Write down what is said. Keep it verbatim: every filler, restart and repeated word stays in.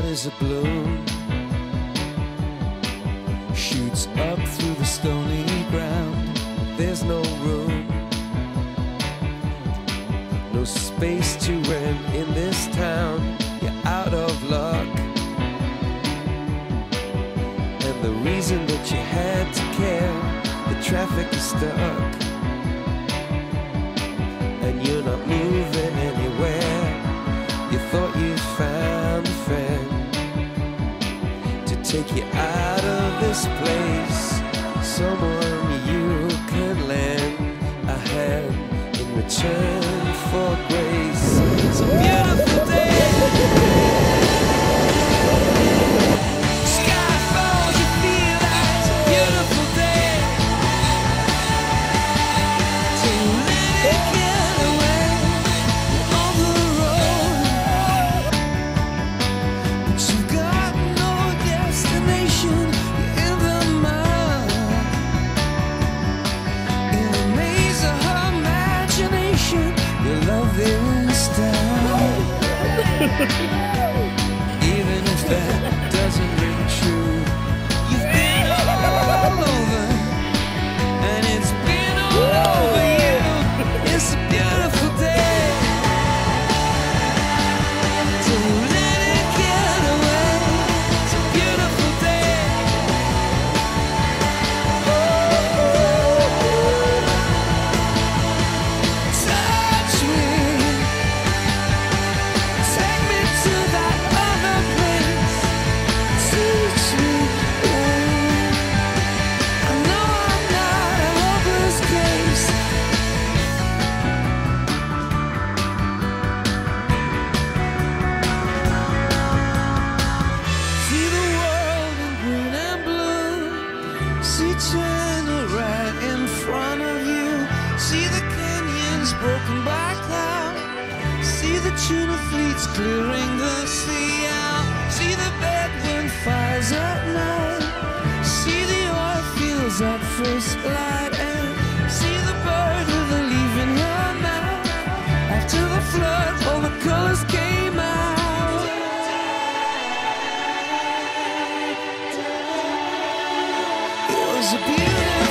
is a bloom, shoots up through the stony ground. There's no room, no space to rent in this town. You're out of luck, and the reason that you had to care, the traffic is stuck, and you're not moving anywhere. You thought you found a friend to take you out of this place, someone you can lend a hand in return for grace. It's a beautiful day. Sky falls, you feel like it's a beautiful day. So let it get away on the road, but you've got no destination. You're in the mud, in the maze of her imagination. Your love is down. Even if that doesn't ring true, you've been all over, and it's been all over you. It's a beautiful day. So let it get away. It's a beautiful day. Touch me, take me to that other place. Teach me, oh, I know I'm not a hopeless case. See the world in green and blue. See China right in front of you. See the canyons broken by cloud. See the tuna fleets clearing the sea out. See the bedroom fires at night. See the oil fields at first light. And see the bird with a leaf in her mouth. After the flood, all the colors came out. It was a beautiful